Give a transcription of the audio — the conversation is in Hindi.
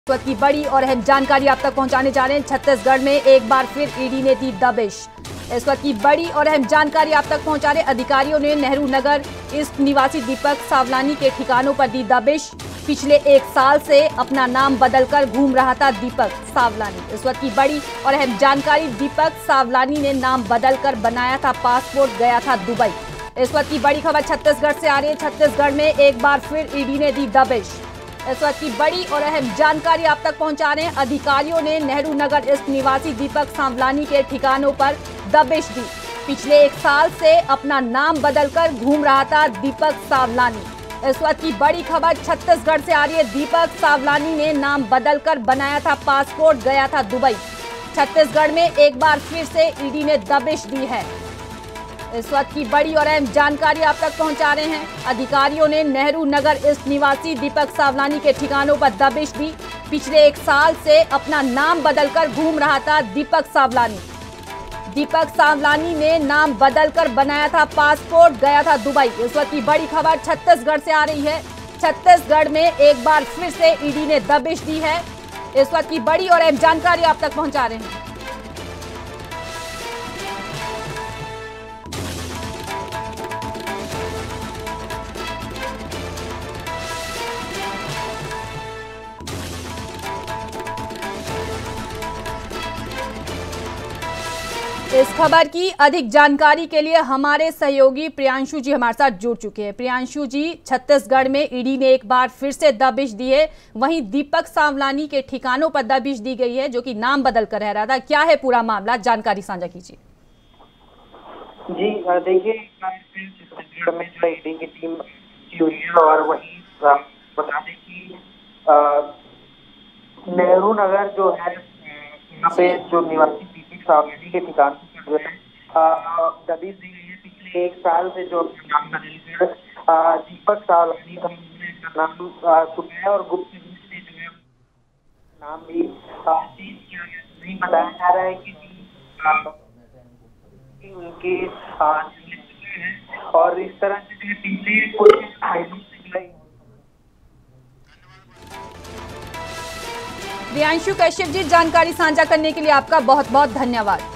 इस वक्त की बड़ी और अहम जानकारी आप तक पहुंचाने जा रहे हैं। छत्तीसगढ़ में एक बार फिर ईडी ने दी दबिश। इस वक्त की बड़ी और अहम जानकारी आप तक पहुंचा रहे अधिकारियों ने नेहरू नगर ईस्ट निवासी दीपक सावलानी के ठिकानों पर दी दबिश। पिछले 1 साल से अपना नाम बदलकर घूम रहा था दीपक सावलानी। इस वक्त की बड़ी और अहम जानकारी, दीपक सावलानी ने नाम बदलकर बनाया था पासपोर्ट, गया था दुबई। इस वक्त की बड़ी खबर छत्तीसगढ़ से आ रही है। छत्तीसगढ़ में एक बार फिर ईडी ने दी दबिश। इस वक्त की बड़ी और अहम जानकारी आप तक पहुंचा रहे हैं अधिकारियों ने नेहरू नगर स्थित निवासी दीपक सावलानी के ठिकानों पर दबिश दी। पिछले 1 साल से अपना नाम बदलकर घूम रहा था दीपक सावलानी। इस वक्त की बड़ी खबर छत्तीसगढ़ से आ रही है। दीपक सावलानी ने नाम बदलकर बनाया था पासपोर्ट, गया था दुबई। छत्तीसगढ़ में एक बार फिर से ईडी ने दबिश दी है। इस वक्त की बड़ी और अहम जानकारी आप तक पहुंचा रहे हैं अधिकारियों ने नेहरू नगर स्थित निवासी दीपक सावलानी के ठिकानों पर दबिश दी। पिछले 1 साल से अपना नाम बदलकर घूम रहा था दीपक सावलानी। दीपक सावलानी ने नाम बदलकर बनाया था पासपोर्ट, गया था दुबई। इस वक्त की बड़ी खबर छत्तीसगढ़ से आ रही है। छत्तीसगढ़ में एक बार फिर से ईडी ने दबिश दी है। इस वक्त की बड़ी और अहम जानकारी आप तक पहुंचा रहे हैं। इस खबर की अधिक जानकारी के लिए हमारे सहयोगी प्रियांशु जी हमारे साथ जुड़ चुके हैं। प्रियांशु जी, छत्तीसगढ़ में ईडी ने एक बार फिर से दबिश दी है, वहीं दीपक सावलानी के ठिकानों पर दबिश दी गई है, जो कि नाम बदल कर रह रहा था। क्या है पूरा मामला, जानकारी साझा कीजिए। जी देखिए, छत्तीसगढ़ में जो ईडी की टीम हुई है और वही बता दें कि नेहरू नगर जो है यहाँ पे जो निवासी दीपक सावलानी के ठिकान पर जो है दबिश दी गई है। पिछले 1 साल से जो नाम बदलकर दीपक सावलानी का नाम सुबह और गुप्त रूप से जो है नाम भी चेंज किया गया। नहीं बताया जा रहा है कि उनके है और इस तरह से जो पिछले कुछ प्रियांशु कश्यप जी, जानकारी साझा करने के लिए आपका बहुत बहुत धन्यवाद।